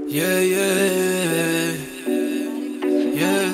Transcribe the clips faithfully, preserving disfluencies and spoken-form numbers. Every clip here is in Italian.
Yeah, yeah, yeah.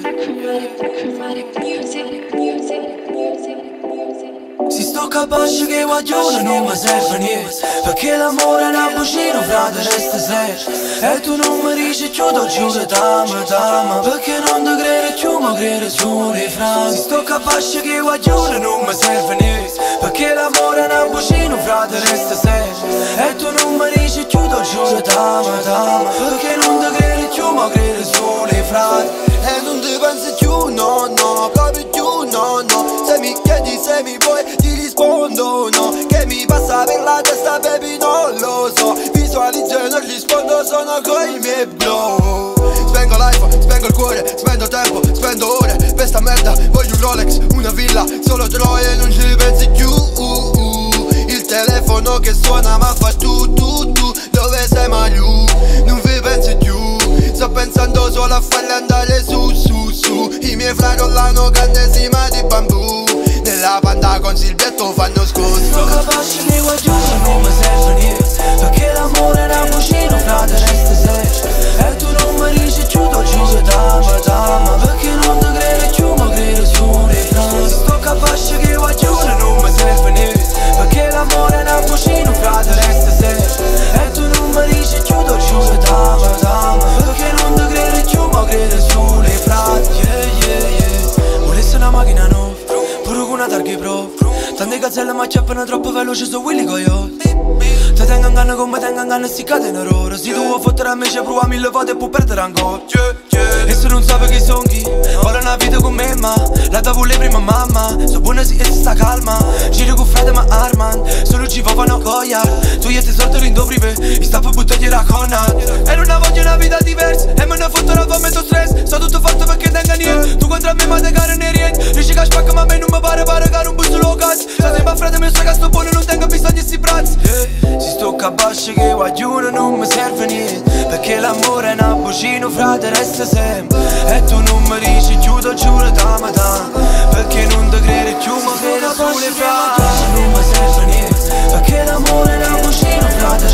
Si sto capace che guaglione non mi serve niente, perché l'amore è una bucina, frate, resta sempre. E tu non mi dici più, ti giuro, t'amo, t'amo, perché non ti credo più, ma credo solo i frati. Si sto capace che guaglione non mi serve niente, perché l'amore è una bucina, frate, resta sempre. E tu non mi dici più, ti giuro, t'amo, t'amo, perché non ti credo più, ma credo solo i frati. E non ti pensi più, no, no, proprio più, no, no. Se mi chiedi se mi vuoi ti rispondo no. Che mi passa per la testa baby non lo so. Visualizzo e non rispondo, sono coi miei blow. Spengo l'iPhone, spengo il cuore, spendo tempo, spendo ore. Per sta merda voglio un Rolex, una villa, solo troie e non ci pensi più uh, uh. Il telefono che suona ma fa tu tu tu. Dove sei Mariù? Non vi pensi più. Sto pensando solo a farle andare su su su. I miei frati rollano cantesima di bambù. Nella panda con Silvietto fanno scosso. Sto capace che guaglione non mi serve niente, perché l'amore è una bucina, frate, resta sempre. E tu non mi dici più, ti giuro, t'amo, t'amo, perché non ti credo più, ma credo solo i frati. Sto capace che guaglione non mi serve niente, perché l'amore è una bucina, frate, resta sempre. E tu non mi dici più, ti giuro, t'amo, t'amo, perché non ti credo più, ma credo solo i frati. Yeah, yeah, yeah. Volessi una macchina nuova, pure con una targa pro. Tante gazzelle ma acchiappano troppo veloce su Willy Coyote. Te tengo in canna come tengo in canna sti catene rore. Se tu vuoi fottere a me ci prova mille volte e puoi perdere ancora. E se non sape chi son chi, ora una vita con me ma la da vuole prima mamma. So buona si e si sta calma, giro con frate ma arman. Solo ci fa fanno coia, tu e te sorti rindo prive, i sta per buttargli la conna. E non voglio una vita diversa, e me ne fotto la fame e stress. Sto tutto fatto perché tenga niente, tu contro me ma te care ne rientri. Dici che spacca ma a me non mi pare pare che non busto lo cazzo. Sta sempre a frate mi sa che sto buono non tengo bisogno di sti bracci. Si sto capace che guaglione non mi serve niente, perché l'amore è una bucina, frate, resta sempre. E tu non mi dici più, ti giuro, t'amo, t'amo, perché non ti credo più, ma credo solo i frati. Non mi serve niente, perché l'amore è una bucina, frate,